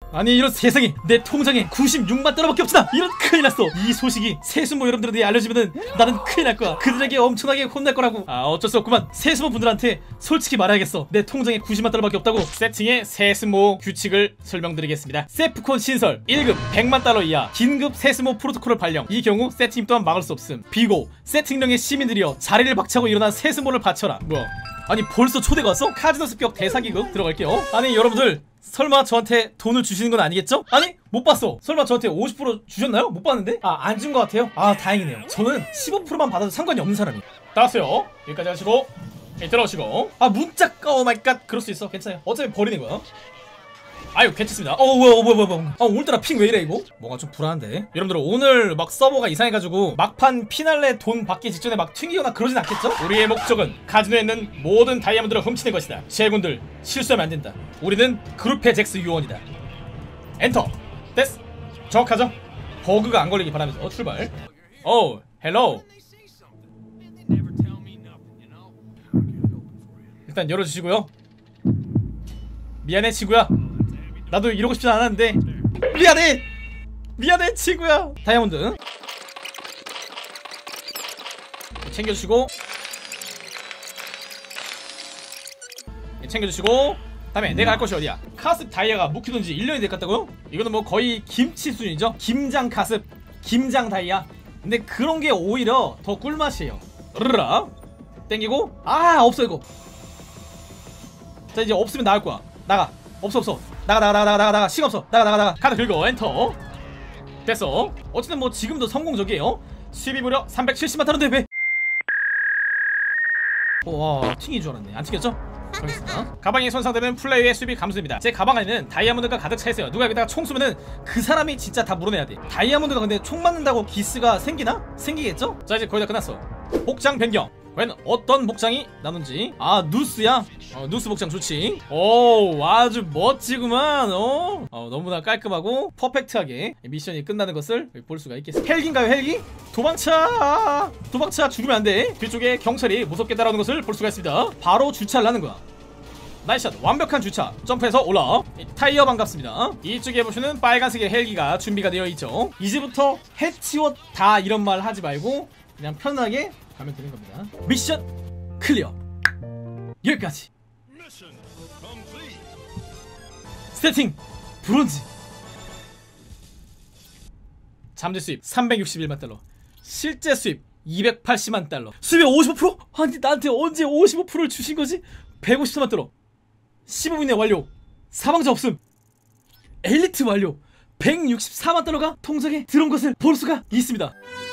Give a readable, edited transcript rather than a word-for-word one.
아니 이런 세상에, 내 통장에 96만 달러밖에 없잖아. 이런 큰일 났어. 이 소식이 세수모 여러분들한테 알려지면은 나는 큰일 날 거야. 그들에게 엄청나게 혼날 거라고. 아 어쩔 수 없구만. 세수모 분들한테 솔직히 말해야겠어. 내 통장에 90만 달러밖에 없다고. 세팅의 세수모 규칙을 설명드리겠습니다. 세프콘 신설 1급 100만 달러 이하 긴급 세수모 프로토콜을 발령. 이 경우 세팅 또한 막을 수 없음. 비고 세팅령의 시민들이여 자리를 박차고 일어난 세수모를 바쳐라. 뭐야, 아니 벌써 초대가 왔어? 카지노 습격 대사기급 들어갈게요. 아니 여러분들 설마 저한테 돈을 주시는 건 아니겠죠? 아니 못 봤어. 설마 저한테 50% 주셨나요? 못 봤는데? 아 안 준 것 같아요? 아 다행이네요. 저는 15%만 받아도 상관이 없는 사람이에요. 따랐어요. 여기까지 하시고 들어오시고. 아 문자 오 마이 갓. 그럴 수 있어. 괜찮아요. 어차피 버리는 거야. 아유 괜찮습니다. 뭐야. 오늘따라 핑 왜 이래 이거? 뭔가 좀 불안한데. 여러분들 오늘 막 서버가 이상해가지고 막판 피날레 돈 받기 직전에 막 튕기거나 그러진 않겠죠? 우리의 목적은 카지노에 있는 모든 다이아몬드를 훔치는 것이다. 제군들 실수하면 안 된다. 우리는 그룹의 잭스 요원이다. 엔터. 됐어. 정확하죠? 버그가 안 걸리기 바라면서 출발. 오 헬로. 일단 열어주시고요. 미안해 친구야. 나도 이러고 싶진 않았는데 미안해 친구야. 다이아몬드 챙겨주시고 다음에 내가 할 것이 어디야. 카습 다이아가 묵히던지 1년이 됐겠다고요? 이거는 뭐 거의 김치 수준이죠. 김장 카습, 김장 다이아. 근데 그런게 오히려 더 꿀맛이에요. 으르라 땡기고. 아 없어 이거. 자 이제 없으면 나갈 거야. 나가. 없어. 나가. 시간 없어. 나가. 카드 긁어. 엔터. 됐어. 어쨌든 뭐 지금도 성공적이에요. 수입이 무려 370만 달러인데 왜? 와 팅인 줄 알았네. 안 튕겼죠? 가겠습니다. 가방이 손상되면 플레이의 수입이 감소됩니다. 제 가방 안에는 다이아몬드가 가득 차 있어요. 누가 여기다가 총 쏘면은 그 사람이 진짜 다 물어내야 돼. 다이아몬드가 근데 총 맞는다고 기스가 생기나? 생기겠죠? 자 이제 거의 다 끝났어. 복장 변경. 과연 어떤 복장이 나눈지. 아 누스야? 누스 복장 좋지. 오 아주 멋지구만. 너무나 깔끔하고 퍼펙트하게 미션이 끝나는 것을 볼 수가 있겠습니다. 헬기인가요 헬기? 도망쳐 죽으면 안돼. 뒤쪽에 경찰이 무섭게 따라오는 것을 볼 수가 있습니다. 바로 주차를 하는 거야. 나이스샷. 완벽한 주차. 점프해서 올라. 타이어 반갑습니다. 이쪽에 보시는 빨간색의 헬기가 준비가 되어 있죠. 이제부터 해치웠다 이런 말 하지 말고 그냥 편하게 가면 되는 겁니다. 미션 클리어. 여기까지. 세팅 브론즈. 잠재 수입 361만 달러. 실제 수입 280만 달러. 수입의 55%? 아니 나한테 언제 55%를 주신 거지? 154만 달러. 15분 이내 완료. 사망자 없음. 엘리트 완료. 164만 달러가 통장에 들어온 것을 볼 수가 있습니다.